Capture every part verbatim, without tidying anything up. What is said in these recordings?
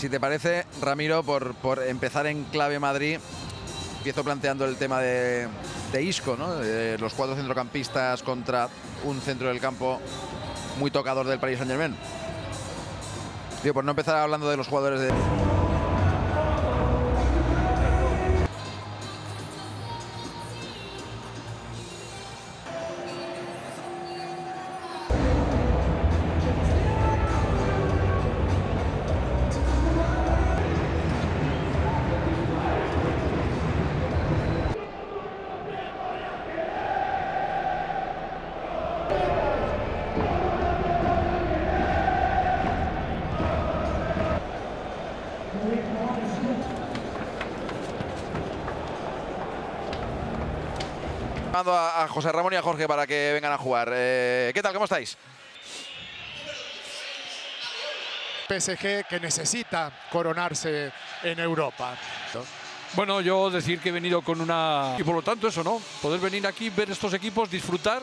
Si te parece, Ramiro, por, por empezar en clave Madrid, empiezo planteando el tema de, de Isco, ¿no? De los cuatro centrocampistas contra un centro del campo muy tocador del Paris Saint-Germain. Tío, por no empezar hablando de los jugadores de... Mando a, a José Ramón y a Jorge para que vengan a jugar. Eh, ¿Qué tal? ¿Cómo estáis? P S G que necesita coronarse en Europa. Bueno, yo decir que he venido con una... Y por lo tanto eso, ¿no? Poder venir aquí, ver estos equipos, disfrutar.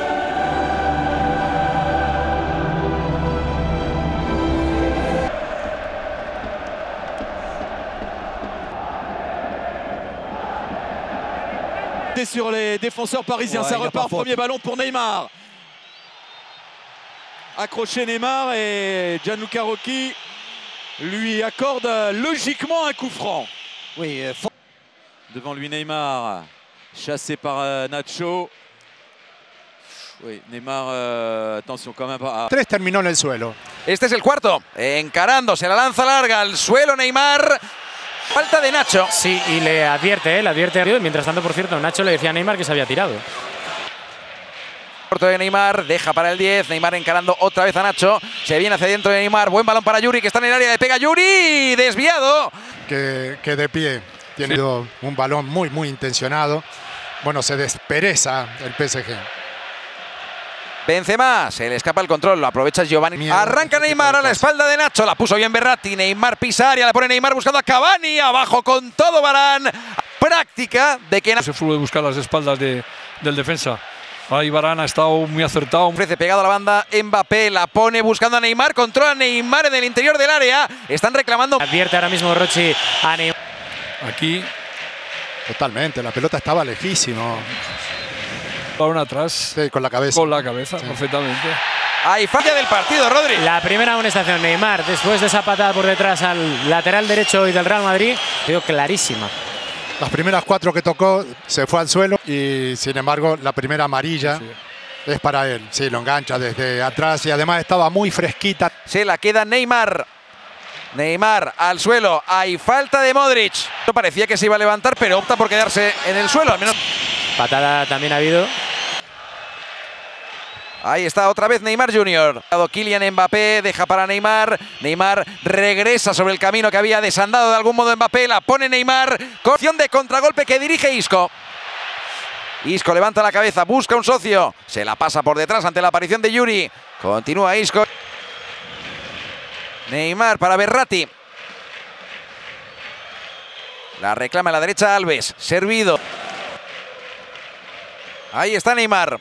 Sur les défenseurs parisiens, ouais, ça repart, premier ballon pour Neymar. Accroché Neymar et Gianluca Rocchi lui accorde logiquement un coup franc. Oui, euh, devant lui Neymar, chassé par euh, Nacho. Oui, Neymar, euh, attention quand même. Ah. Tres terminó en el suelo. Este es el cuarto, encarando, se la lanza larga al suelo Neymar. Falta de Nacho. Sí, y le advierte, ¿eh? le advierte. Mientras tanto, por cierto, Nacho le decía a Neymar que se había tirado. Corto de Neymar, deja para el diez. Neymar encarando otra vez a Nacho. Se viene hacia dentro de Neymar. Buen balón para Yuri, que está en el área. Le pega Yuri. Desviado. Que, que de pie. Tiene sí. un balón muy, muy intencionado. Bueno, se despereza el P S G. Benzema, se le escapa el control, lo aprovecha Giovanni. Miedo, Arranca Neymar a la espalda de Nacho, la puso bien Verratti. Neymar pisa área, la pone Neymar buscando a Cavani. Abajo con todo Varane. Práctica de que... Se fue a buscar las espaldas de, del defensa. Ahí Varane ha estado muy acertado. Ofrece pegado a la banda, Mbappé la pone buscando a Neymar. Controla a Neymar en el interior del área. Están reclamando... Advierte ahora mismo Rocchi a Neymar. Aquí... Totalmente, la pelota estaba lejísimo. Balón atrás. Sí, con la cabeza. Con la cabeza, sí. Perfectamente. Hay falla del partido, Rodri. La primera amonestación, Neymar, después de esa patada por detrás al lateral derecho y del Real Madrid, quedó clarísima. Las primeras cuatro que tocó se fue al suelo y, sin embargo, la primera amarilla sí. es para él. Sí, lo engancha desde atrás y además estaba muy fresquita. Se la queda Neymar. Neymar al suelo. Hay falta de Modric. No parecía que se iba a levantar, pero opta por quedarse en el suelo, al menos. Patada también ha habido. Ahí está otra vez Neymar junior Kylian Mbappé, deja para Neymar. Neymar regresa sobre el camino que había desandado de algún modo Mbappé. La pone Neymar. Con opción de contragolpe que dirige Isco. Isco levanta la cabeza, busca un socio. Se la pasa por detrás ante la aparición de Yuri. Continúa Isco. Neymar para Verratti. La reclama a la derecha Alves. Servido. Ahí está Neymar.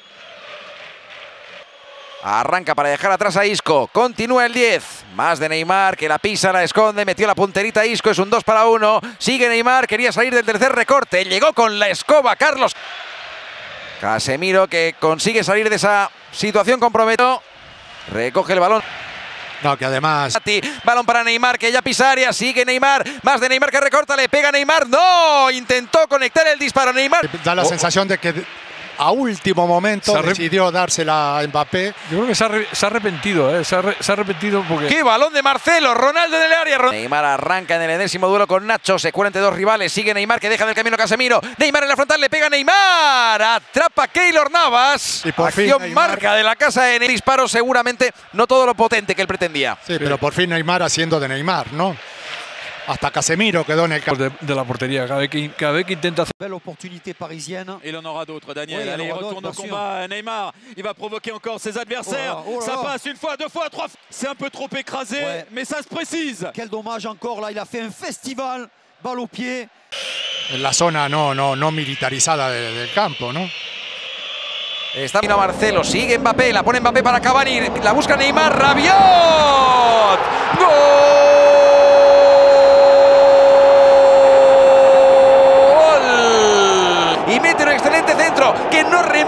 Arranca para dejar atrás a Isco. Continúa el diez. Más de Neymar que la pisa, la esconde. Metió la punterita a Isco. Es un dos para uno. Sigue Neymar. Quería salir del tercer recorte. Llegó con la escoba Carlos. Casemiro que consigue salir de esa situación comprometida. Recoge el balón. No, que además... Balón para Neymar, que ya pisa área. Sigue Neymar. Más de Neymar que recorta. Le pega Neymar. ¡No! Intentó conectar el disparo Neymar. Da la oh. sensación de que a último momento decidió dársela a Mbappé. Yo creo que se ha, se ha arrepentido, ¿eh? Se ha, re, se ha arrepentido porque... ¡Qué balón de Marcelo! Ronaldo en el área. Neymar arranca en el enésimo duelo con Nacho. Se cuela entre dos rivales. Sigue Neymar, que deja del camino a Casemiro. Neymar en la frontal, le pega Neymar. Atrapa a Keylor Navas. Y por Acción fin marca de la casa en el disparo. Seguramente no todo lo potente que él pretendía. Sí, sí, pero por fin Neymar haciendo de Neymar, ¿no? Hasta Casemiro quedó en el campo. De, de la portería, cada vez que, cada vez que intenta hacer... Belle opportunité parisienne. Il en aura d'autres, Daniel. Oui, allez, il retourne au combat. Neymar, il va provoquer encore ses adversaires. Oh là, oh là. Ça passe une fois, deux fois, trois fois. C'est un peu trop écrasé, ouais. mais ça se précise. Quel dommage encore, là, il a fait un festival. Balle au pied. En la zona no, no, no militarizada de, del campo, ¿no? Está Marcelo, sigue Mbappé, la pone Mbappé para Cavani, la busca Neymar, Rabiot. ¡Gol!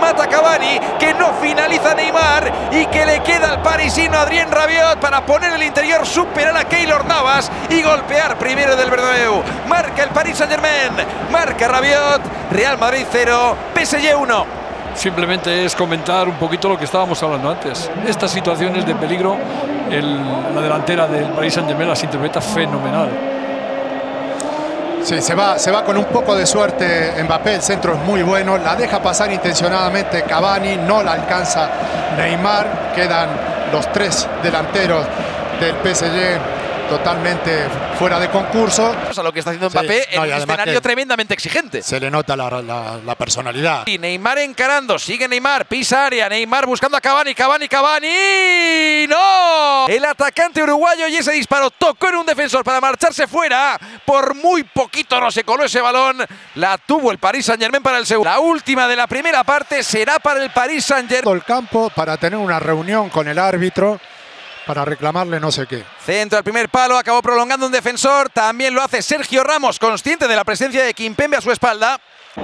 remata Cavani, que no finaliza Neymar y que le queda al parisino Adrien Rabiot para poner el interior, superar a Keylor Navas y golpear primero del Bernabéu. Marca el Paris Saint-Germain, marca Rabiot, Real Madrid cero, P S G uno. Simplemente es comentar un poquito lo que estábamos hablando antes. Estas situaciones de peligro, el, la delantera del Paris Saint-Germain las interpreta fenomenal. Sí, se va, se va con un poco de suerte Mbappé, el centro es muy bueno, la deja pasar intencionadamente Cavani, no la alcanza Neymar, quedan los tres delanteros del P S G totalmente fuera de concurso. A lo que está haciendo Mbappé sí, no, en un escenario tremendamente exigente. Se le nota la, la, la personalidad. Y Neymar encarando, sigue Neymar, pisa área, Neymar buscando a Cavani, Cavani, Cavani, ¡no! El atacante uruguayo y ese disparo tocó en un defensor para marcharse fuera, por muy poquito no se coló ese balón, la tuvo el Paris Saint-Germain para el segundo. La última de la primera parte será para el Paris Saint-Germain. Todo el campo para tener una reunión con el árbitro, para reclamarle no sé qué. Centro al primer palo, acabó prolongando un defensor, también lo hace Sergio Ramos, consciente de la presencia de Kimpembe a su espalda.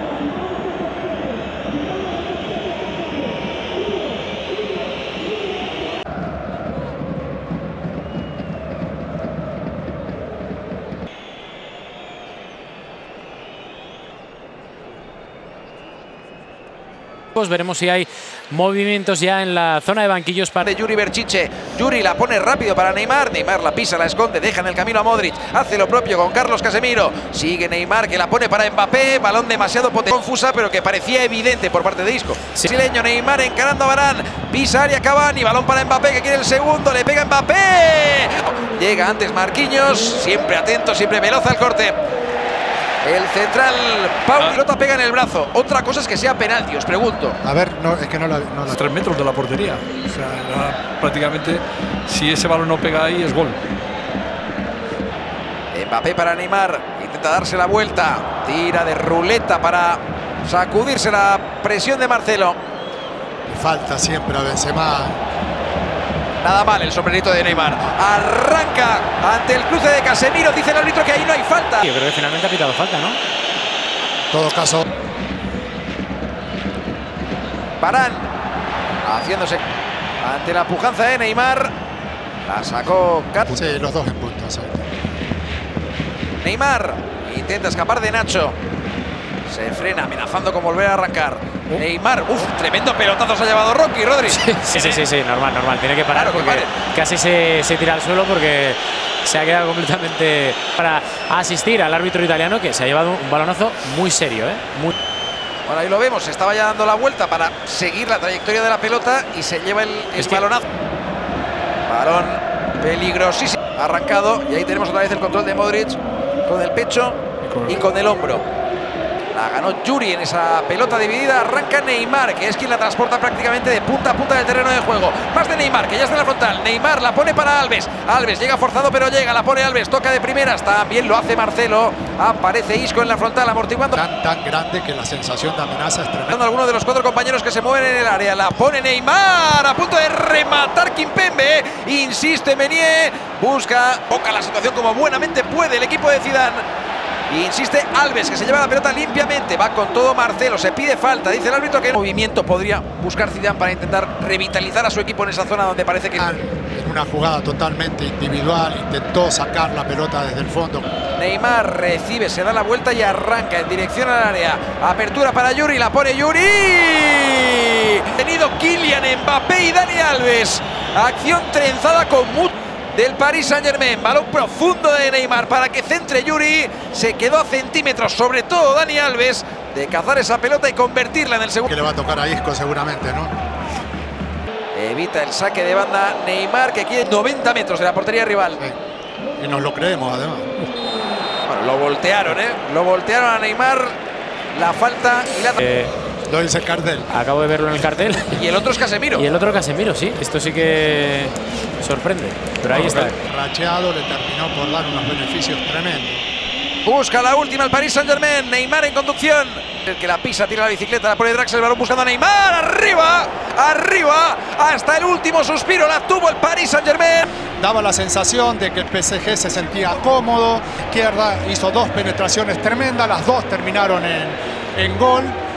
Veremos si hay movimientos ya en la zona de banquillos para... De Yuri Berchiche, Yuri la pone rápido para Neymar, Neymar la pisa, la esconde, deja en el camino a Modric, hace lo propio con Carlos Casemiro, sigue Neymar que la pone para Mbappé, balón demasiado potente, confusa pero que parecía evidente por parte de Isco. Sí. Brasileño, Neymar encarando a Varane, pisa área Cavani, balón para Mbappé que quiere el segundo, le pega Mbappé, llega antes Marquinhos, siempre atento, siempre veloz al corte. El central, Pau, la pelota pega en el brazo. Otra cosa es que sea penalti, os pregunto. A ver, no, es que no la... No la... Tres metros de la portería. O sea, la, prácticamente, si ese balón no pega ahí, es gol. Mbappé para Neymar. Intenta darse la vuelta. Tira de ruleta para sacudirse la presión de Marcelo. Falta siempre a Benzema. Nada mal el sombrerito de Neymar. Arranca ante el cruce de Casemiro. Dice el árbitro que ahí no hay falta. Yo creo que finalmente ha pitado falta, ¿no? En todo caso. Varane haciéndose ante la pujanza de Neymar. La sacó Cat. Sí, los dos en punta. Sí. Neymar intenta escapar de Nacho. Se frena amenazando con volver a arrancar. Uh. Neymar, uff, tremendo pelotazo se ha llevado Rocky, Rodri. Sí, sí, sí, sí, sí, normal, normal. Tiene que parar claro, porque que casi se, se tira al suelo porque se ha quedado completamente para asistir al árbitro italiano que se ha llevado un balonazo muy serio, ¿eh? Muy... Bueno, ahí lo vemos, estaba ya dando la vuelta para seguir la trayectoria de la pelota y se lleva el, el que... balonazo. Balón peligrosísimo. Arrancado y ahí tenemos otra vez el control de Modric con el pecho y con el hombro. La ganó Yuri en esa pelota dividida. Arranca Neymar, que es quien la transporta prácticamente de punta a punta del terreno de juego. Más de Neymar, que ya está en la frontal. Neymar la pone para Alves. Alves llega forzado, pero llega. La pone Alves, toca de primeras. También lo hace Marcelo. Aparece Isco en la frontal, amortiguando. Tan, tan grande que la sensación de amenaza es tremenda. Algunos de los cuatro compañeros que se mueven en el área. La pone Neymar, a punto de rematar Kimpembe. Insiste Meunier. Busca, toca la situación como buenamente puede el equipo de Zidane. Insiste Alves, que se lleva la pelota limpiamente. Va con todo Marcelo, se pide falta. Dice el árbitro que el movimiento podría buscar Zidane para intentar revitalizar a su equipo en esa zona donde parece que... En una jugada totalmente individual, intentó sacar la pelota desde el fondo. Neymar recibe, se da la vuelta y arranca en dirección al área. Apertura para Yuri, la pone Yuri. Tenido Kylian Mbappé y Dani Alves. Acción trenzada con mucho del Paris Saint-Germain, balón profundo de Neymar para que centre Yuri, se quedó a centímetros, sobre todo Dani Alves, de cazar esa pelota y convertirla en el segundo. Que le va a tocar a Isco seguramente, ¿no? Evita el saque de banda Neymar, que quiere noventa metros de la portería rival. Sí. Y nos lo creemos además. Bueno, lo voltearon, ¿eh? Lo voltearon a Neymar, la falta y la... Eh... Lo dice el cartel. Acabo de verlo en el cartel. Y el otro es Casemiro. Y el otro Casemiro, sí. Esto sí que sorprende. Pero ahí está. Racheado le terminó por dar unos beneficios tremendos. Busca la última el Paris Saint-Germain. Neymar en conducción. El que la pisa, tira la bicicleta, la pone Draxler, el balón buscando a Neymar. Arriba, arriba. Hasta el último suspiro la tuvo el Paris Saint-Germain. Daba la sensación de que el P S G se sentía cómodo. Izquierda hizo dos penetraciones tremendas. Las dos terminaron en, en gol.